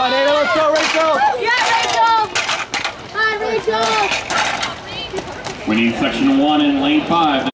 on, Ada, let's go, Rachel! Yeah, Rachel! Hi, Rachel! We need section 1 in lane 5.